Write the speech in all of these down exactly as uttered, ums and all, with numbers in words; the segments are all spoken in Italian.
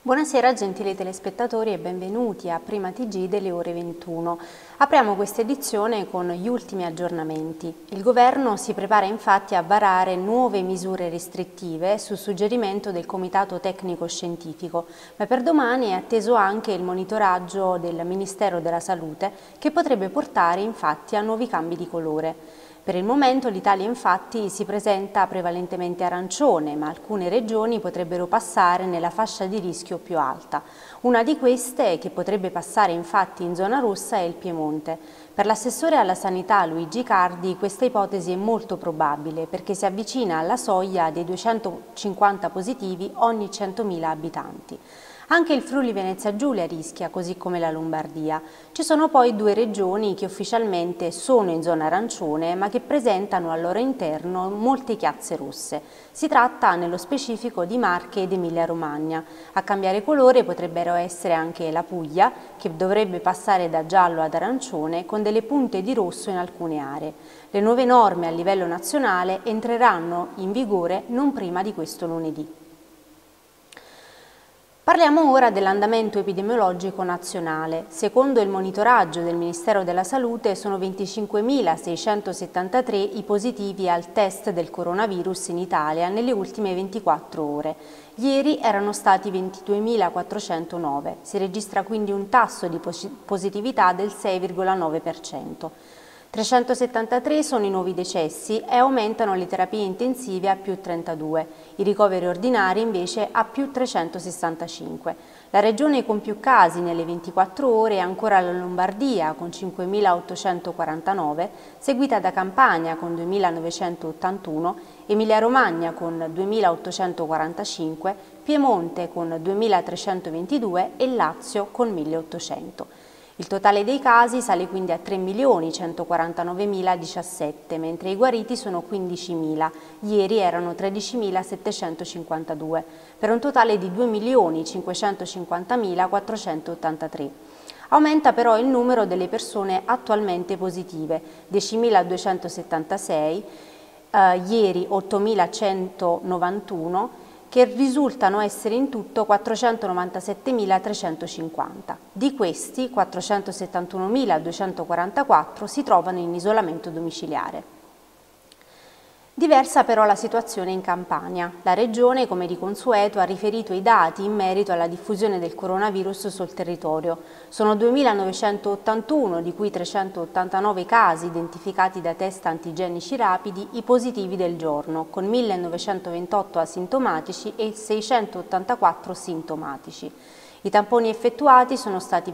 Buonasera gentili telespettatori e benvenuti a Prima T G delle ore ventuno. Apriamo questa edizione con gli ultimi aggiornamenti. Il governo si prepara infatti a varare nuove misure restrittive su suggerimento del Comitato Tecnico Scientifico, ma per domani è atteso anche il monitoraggio del Ministero della Salute che potrebbe portare infatti a nuovi cambi di colore. Per il momento l'Italia infatti si presenta prevalentemente arancione, ma alcune regioni potrebbero passare nella fascia di rischio più alta. Una di queste, che potrebbe passare infatti in zona rossa, è il Piemonte. Per l'assessore alla sanità Luigi Cardi questa ipotesi è molto probabile perché si avvicina alla soglia dei duecentocinquanta positivi ogni centomila abitanti. Anche il Friuli Venezia Giulia rischia, così come la Lombardia. Ci sono poi due regioni che ufficialmente sono in zona arancione ma che presentano al loro interno molte chiazze rosse. Si tratta nello specifico di Marche ed Emilia Romagna. A cambiare colore potrebbero essere anche la Puglia, che dovrebbe passare da giallo ad arancione con delle punte di rosso in alcune aree. Le nuove norme a livello nazionale entreranno in vigore non prima di questo lunedì. Parliamo ora dell'andamento epidemiologico nazionale. Secondo il monitoraggio del Ministero della Salute sono venticinquemilaseicentosettantatré i positivi al test del coronavirus in Italia nelle ultime ventiquattro ore. Ieri erano stati ventiduemilaquattrocentonove. Si registra quindi un tasso di positività del sei virgola nove per cento. trecentosettantatré sono i nuovi decessi e aumentano le terapie intensive a più trentadue, i ricoveri ordinari invece a più trecentosessantacinque. La regione con più casi nelle ventiquattro ore è ancora la Lombardia con cinquemilaottocentoquarantanove, seguita da Campania con duemilanovecentottantuno, Emilia-Romagna con duemilaottocentoquarantacinque, Piemonte con duemilatrecentoventidue e Lazio con milleottocento. Il totale dei casi sale quindi a tre milioni centoquarantanovemiladiciassette, mentre i guariti sono quindicimila, ieri erano tredicimilasettecentocinquantadue, per un totale di due milioni cinquecentocinquantamila quattrocentottantatré. Aumenta però il numero delle persone attualmente positive, diecimiladuecentosettantasei, eh, ieri ottomilacentonovantuno, che risultano essere in tutto quattrocentonovantasettemila trecentocinquanta. Di questi quattrocentosettantunomiladuecentoquarantaquattro si trovano in isolamento domiciliare. Diversa però la situazione in Campania. La Regione, come di consueto, ha riferito i dati in merito alla diffusione del coronavirus sul territorio. Sono duemilanovecentottantuno, di cui trecentottantanove casi identificati da test antigenici rapidi, i positivi del giorno, con millenovecentoventotto asintomatici e seicentottantaquattro sintomatici. I tamponi effettuati sono stati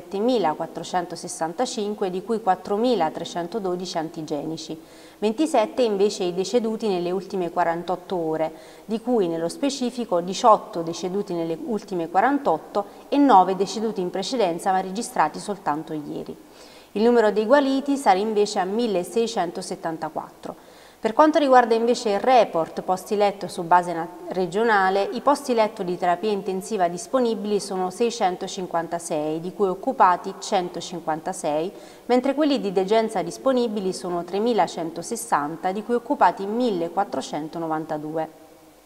ventisettemilaquattrocentosessantacinque, di cui quattromilatrecentododici antigenici, ventisette invece i deceduti nelle ultime quarantotto ore, di cui nello specifico diciotto deceduti nelle ultime quarantotto e nove deceduti in precedenza ma registrati soltanto ieri. Il numero dei guariti sale invece a milleseicentosettantaquattro. Per quanto riguarda invece il report posti letto su base regionale, i posti letto di terapia intensiva disponibili sono seicentocinquantasei, di cui occupati centocinquantasei, mentre quelli di degenza disponibili sono tremilacentosessanta, di cui occupati millequattrocentonovantadue.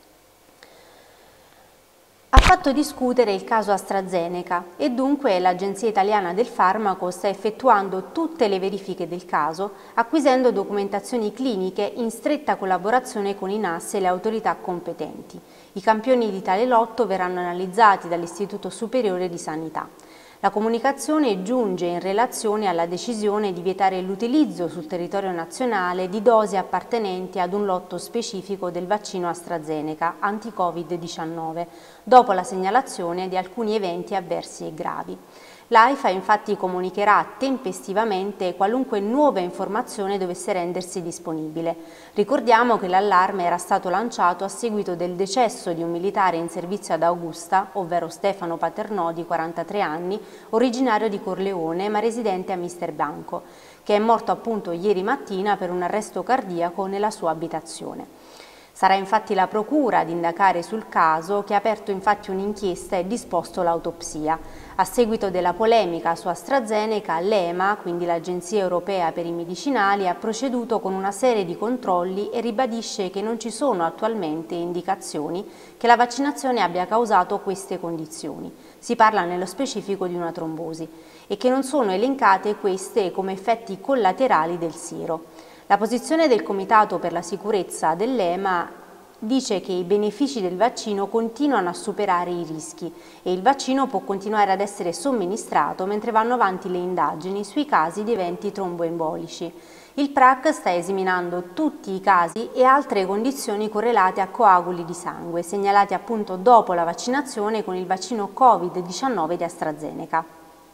Ha fatto discutere il caso AstraZeneca e dunque l'Agenzia Italiana del Farmaco sta effettuando tutte le verifiche del caso, acquisendo documentazioni cliniche in stretta collaborazione con i N A S e le autorità competenti. I campioni di tale lotto verranno analizzati dall'Istituto Superiore di Sanità. La comunicazione giunge in relazione alla decisione di vietare l'utilizzo sul territorio nazionale di dosi appartenenti ad un lotto specifico del vaccino AstraZeneca anti-Covid diciannove, dopo la segnalazione di alcuni eventi avversi e gravi. L'AIFA infatti comunicherà tempestivamente qualunque nuova informazione dovesse rendersi disponibile. Ricordiamo che l'allarme era stato lanciato a seguito del decesso di un militare in servizio ad Augusta, ovvero Stefano Paternò, di quarantatré anni, originario di Corleone ma residente a Misterbanco, che è morto appunto ieri mattina per un arresto cardiaco nella sua abitazione. Sarà infatti la Procura ad indagare sul caso, che ha aperto infatti un'inchiesta e disposto l'autopsia. A seguito della polemica su AstraZeneca, l'E M A, quindi l'Agenzia Europea per i Medicinali, ha proceduto con una serie di controlli e ribadisce che non ci sono attualmente indicazioni che la vaccinazione abbia causato queste condizioni. Si parla nello specifico di una trombosi e che non sono elencate queste come effetti collaterali del siero. La posizione del Comitato per la sicurezza dell'E M A dice che i benefici del vaccino continuano a superare i rischi e il vaccino può continuare ad essere somministrato mentre vanno avanti le indagini sui casi di eventi tromboembolici. Il P R A C sta esaminando tutti i casi e altre condizioni correlate a coaguli di sangue, segnalati appunto dopo la vaccinazione con il vaccino Covid diciannove di AstraZeneca.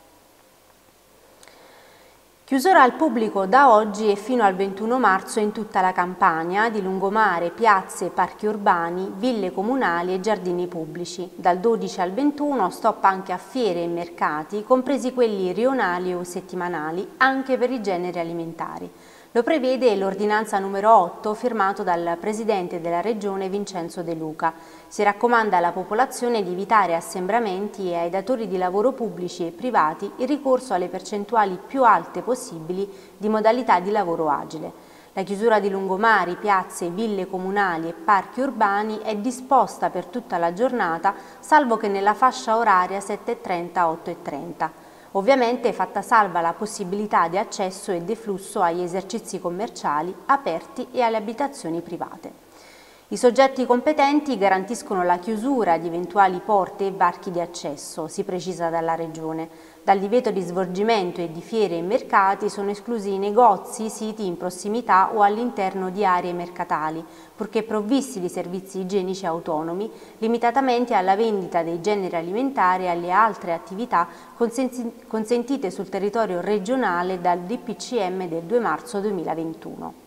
Chiusura al pubblico da oggi e fino al ventuno marzo in tutta la Campania di lungomare, piazze, parchi urbani, ville comunali e giardini pubblici. Dal dodici al ventuno stop anche a fiere e mercati, compresi quelli rionali o settimanali, anche per i generi alimentari. Lo prevede l'ordinanza numero otto firmato dal Presidente della Regione Vincenzo De Luca. Si raccomanda alla popolazione di evitare assembramenti e ai datori di lavoro pubblici e privati il ricorso alle percentuali più alte possibili di modalità di lavoro agile. La chiusura di lungomari, piazze, ville comunali e parchi urbani è disposta per tutta la giornata, salvo che nella fascia oraria sette e trenta otto e trenta. Ovviamente fatta salva la possibilità di accesso e deflusso agli esercizi commerciali aperti e alle abitazioni private. I soggetti competenti garantiscono la chiusura di eventuali porte e varchi di accesso, si precisa dalla Regione. Dal divieto di svolgimento e di fiere e mercati sono esclusi i negozi siti in prossimità o all'interno di aree mercatali, purché provvisti di servizi igienici autonomi, limitatamente alla vendita dei generi alimentari e alle altre attività consentite sul territorio regionale dal D P C M del due marzo duemilaventuno.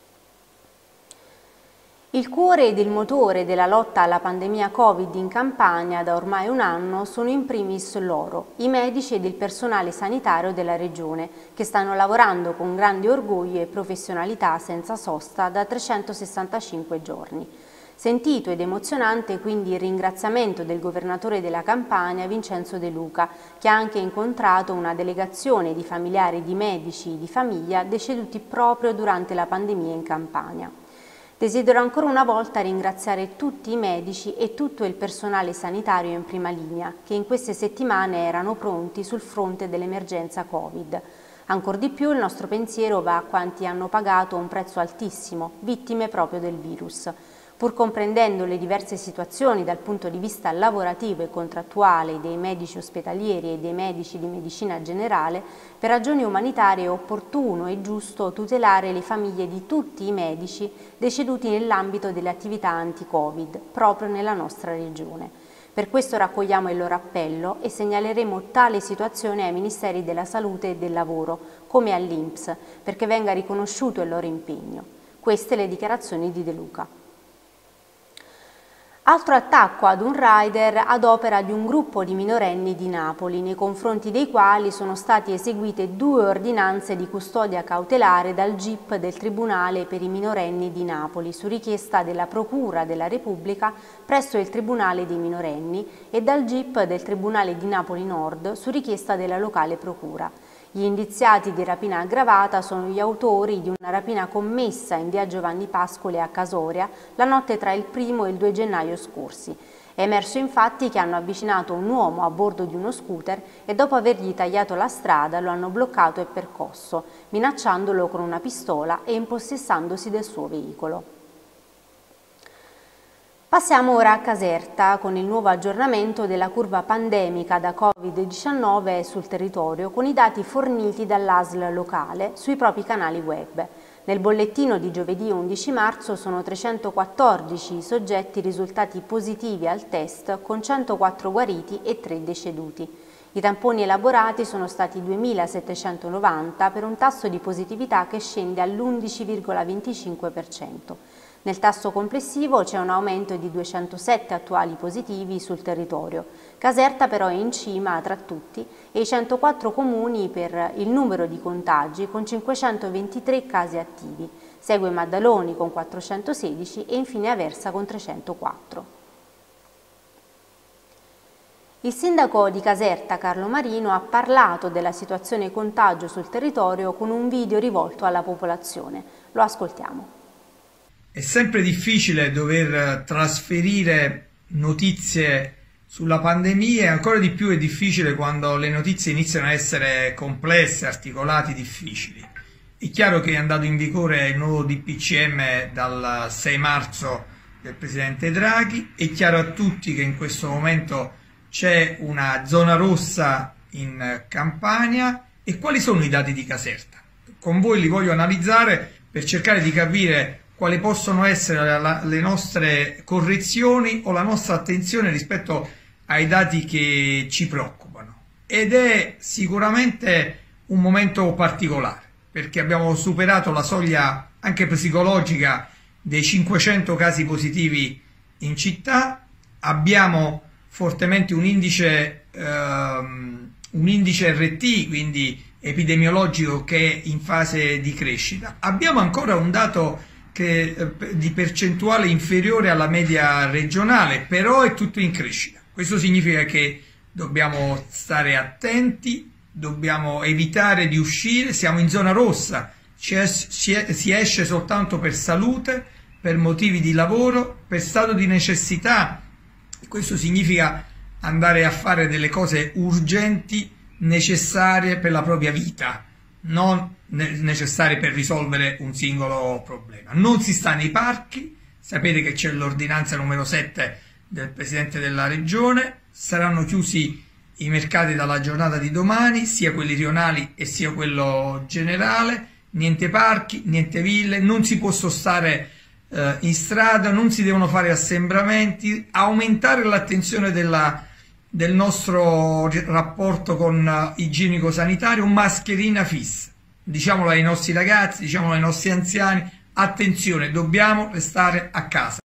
Il cuore ed il motore della lotta alla pandemia Covid in Campania da ormai un anno sono in primis loro, i medici ed il personale sanitario della Regione, che stanno lavorando con grande orgoglio e professionalità senza sosta da trecentosessantacinque giorni. Sentito ed emozionante quindi il ringraziamento del governatore della Campania Vincenzo De Luca, che ha anche incontrato una delegazione di familiari di medici di famiglia deceduti proprio durante la pandemia in Campania. Desidero ancora una volta ringraziare tutti i medici e tutto il personale sanitario in prima linea, che in queste settimane erano pronti sul fronte dell'emergenza Covid. Ancor di più il nostro pensiero va a quanti hanno pagato un prezzo altissimo, vittime proprio del virus. Pur comprendendo le diverse situazioni dal punto di vista lavorativo e contrattuale dei medici ospedalieri e dei medici di medicina generale, per ragioni umanitarie è opportuno e giusto tutelare le famiglie di tutti i medici deceduti nell'ambito delle attività anti-Covid, proprio nella nostra regione. Per questo raccogliamo il loro appello e segnaleremo tale situazione ai Ministeri della Salute e del Lavoro, come all'I N P S, perché venga riconosciuto il loro impegno. Queste le dichiarazioni di De Luca. Altro attacco ad un rider ad opera di un gruppo di minorenni di Napoli, nei confronti dei quali sono state eseguite due ordinanze di custodia cautelare dal G I P del Tribunale per i minorenni di Napoli, su richiesta della Procura della Repubblica presso il Tribunale dei minorenni e dal G I P del Tribunale di Napoli Nord su richiesta della locale Procura. Gli indiziati di rapina aggravata sono gli autori di una rapina commessa in via Giovanni Pascoli a Casoria la notte tra il primo e il due gennaio scorsi. È emerso infatti che hanno avvicinato un uomo a bordo di uno scooter e dopo avergli tagliato la strada lo hanno bloccato e percosso, minacciandolo con una pistola e impossessandosi del suo veicolo. Passiamo ora a Caserta con il nuovo aggiornamento della curva pandemica da Covid diciannove sul territorio con i dati forniti dall'A S L locale sui propri canali web. Nel bollettino di giovedì undici marzo sono trecentoquattordici i soggetti risultati positivi al test con centoquattro guariti e tre deceduti. I tamponi elaborati sono stati duemilasettecentonovanta per un tasso di positività che scende all'undici virgola venticinque per cento. Nel tasso complessivo c'è un aumento di duecentosette attuali positivi sul territorio. Caserta però è in cima tra tutti e i centoquattro comuni per il numero di contagi con cinquecentoventitré casi attivi. segue Maddaloni con quattrocentosedici e infine Aversa con trecentoquattro. Il sindaco di Caserta, Carlo Marino, ha parlato della situazione contagio sul territorio con un video rivolto alla popolazione. Lo ascoltiamo. È sempre difficile dover trasferire notizie sulla pandemia e ancora di più è difficile quando le notizie iniziano a essere complesse, articolate, difficili. È chiaro che è andato in vigore il nuovo D P C M dal sei marzo del Presidente Draghi, è chiaro a tutti che in questo momento c'è una zona rossa in Campania. E quali sono i dati di Caserta? Con voi li voglio analizzare per cercare di capire quali possono essere la, le nostre correzioni o la nostra attenzione rispetto ai dati che ci preoccupano. Ed è sicuramente un momento particolare, perché abbiamo superato la soglia anche psicologica dei cinquecento casi positivi in città, abbiamo fortemente un indice, ehm, un indice R T, quindi epidemiologico, che è in fase di crescita. Abbiamo ancora un dato che, eh, di percentuale inferiore alla media regionale, però è tutto in crescita. Questo significa che dobbiamo stare attenti, dobbiamo evitare di uscire, siamo in zona rossa, si esce soltanto per salute, per motivi di lavoro, per stato di necessità. Questo significa andare a fare delle cose urgenti, necessarie per la propria vita, non necessarie per risolvere un singolo problema. Non si sta nei parchi, sapete che c'è l'ordinanza numero sette del Presidente della Regione, saranno chiusi i mercati dalla giornata di domani, sia quelli rionali e sia quello generale, niente parchi, niente ville, non si può stare in strada, non si devono fare assembramenti, aumentare l'attenzione della, del nostro rapporto con uh, igienico-sanitario, mascherina fissa, diciamolo ai nostri ragazzi, diciamolo ai nostri anziani, attenzione, dobbiamo restare a casa.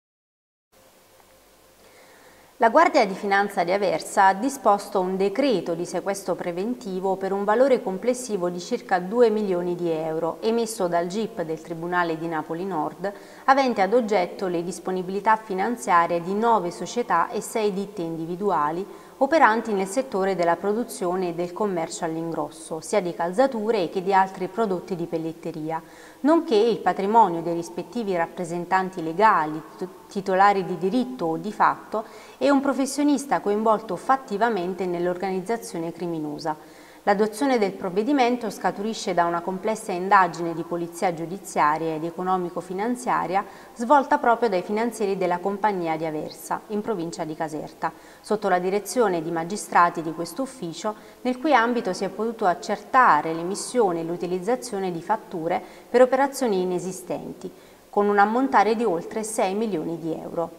La Guardia di Finanza di Aversa ha disposto un decreto di sequestro preventivo per un valore complessivo di circa due milioni di euro, emesso dal G I P del Tribunale di Napoli Nord, avente ad oggetto le disponibilità finanziarie di nove società e sei ditte individuali operanti nel settore della produzione e del commercio all'ingrosso, sia di calzature che di altri prodotti di pelletteria, nonché il patrimonio dei rispettivi rappresentanti legali, titolari di diritto o di fatto, e un professionista coinvolto fattivamente nell'organizzazione criminosa. L'adozione del provvedimento scaturisce da una complessa indagine di polizia giudiziaria ed economico-finanziaria svolta proprio dai finanzieri della compagnia di Aversa, in provincia di Caserta, sotto la direzione di magistrati di questo ufficio, nel cui ambito si è potuto accertare l'emissione e l'utilizzazione di fatture per operazioni inesistenti, con un ammontare di oltre sei milioni di euro.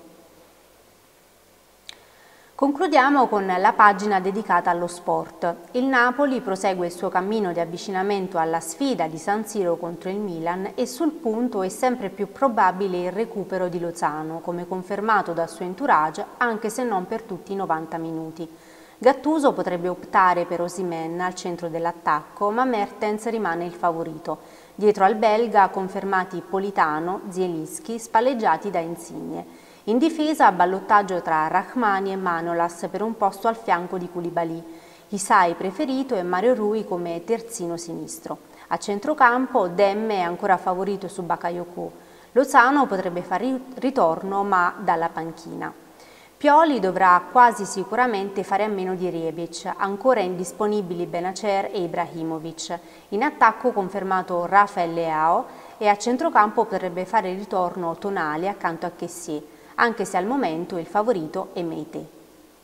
Concludiamo con la pagina dedicata allo sport. Il Napoli prosegue il suo cammino di avvicinamento alla sfida di San Siro contro il Milan e sul punto è sempre più probabile il recupero di Lozano, come confermato dal suo entourage, anche se non per tutti i novanta minuti. Gattuso potrebbe optare per Osimhen al centro dell'attacco, ma Mertens rimane il favorito. Dietro al belga confermati Politano, Zielinski, spalleggiati da Insigne. In difesa, ballottaggio tra Rahmani e Manolas per un posto al fianco di Koulibaly. Isai preferito e Mario Rui come terzino sinistro. A centrocampo Demme è ancora favorito su Bakayoko. Lozano potrebbe fare ritorno ma dalla panchina. Pioli dovrà quasi sicuramente fare a meno di Rebic, ancora indisponibili Benacer e Ibrahimovic. In attacco confermato Rafael Leao e a centrocampo potrebbe fare ritorno Tonali accanto a Kessié, anche se al momento il favorito è Meite.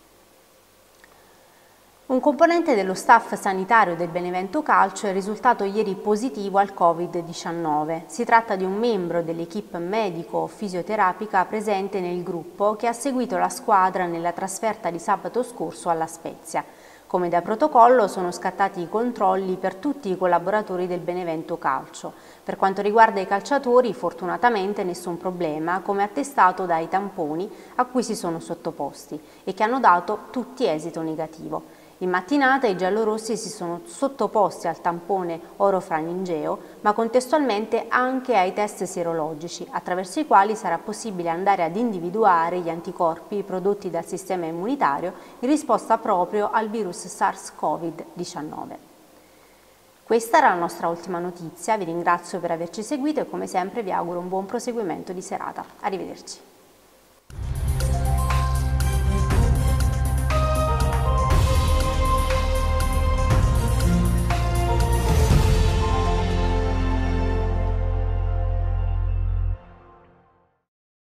Un componente dello staff sanitario del Benevento Calcio è risultato ieri positivo al Covid diciannove. Si tratta di un membro dell'equipe medico-fisioterapica presente nel gruppo che ha seguito la squadra nella trasferta di sabato scorso alla Spezia. Come da protocollo sono scattati i controlli per tutti i collaboratori del Benevento Calcio. Per quanto riguarda i calciatori, fortunatamente nessun problema, come attestato dai tamponi a cui si sono sottoposti e che hanno dato tutti esito negativo. In mattinata i giallorossi si sono sottoposti al tampone orofaringeo, ma contestualmente anche ai test sierologici, attraverso i quali sarà possibile andare ad individuare gli anticorpi prodotti dal sistema immunitario in risposta proprio al virus SARS-CoV diciannove. Questa era la nostra ultima notizia, vi ringrazio per averci seguito e come sempre vi auguro un buon proseguimento di serata. Arrivederci.